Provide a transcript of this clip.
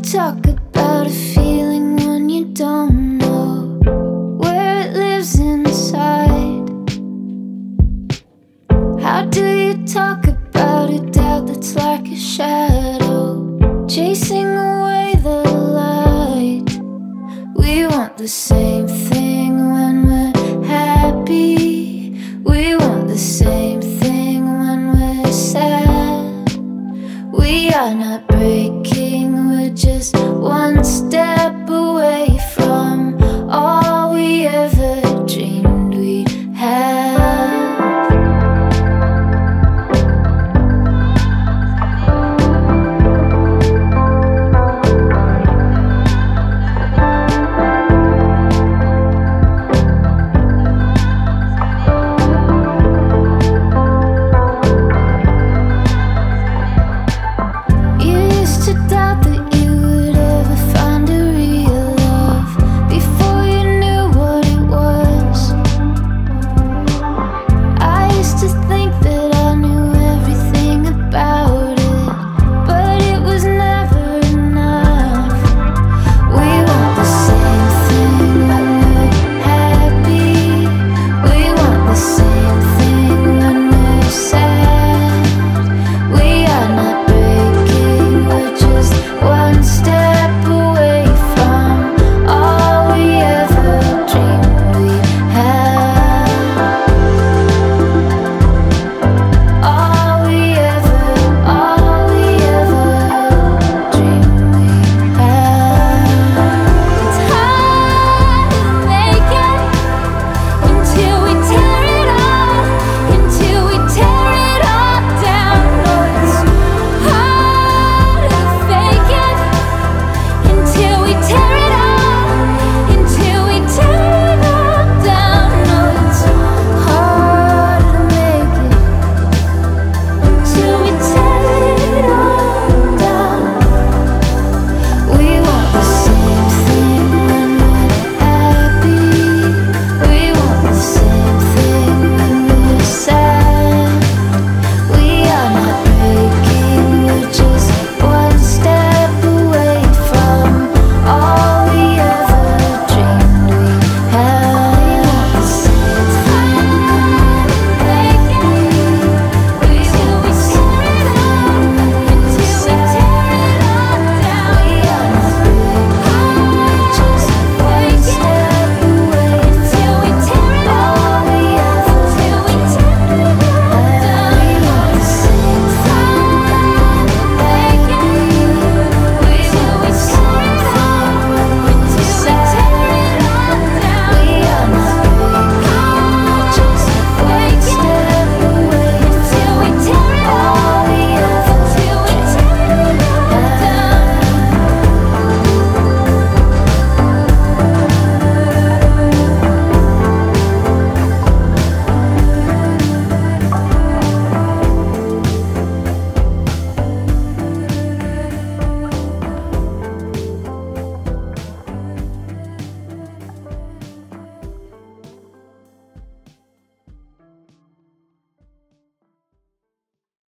talk about a feeling when you don't know where it lives inside? How do you talk about a doubt that's like a shadow chasing away the light? We want the same thing when we're happy. We want the same thing when we're sad. We are not breaking, we're just one step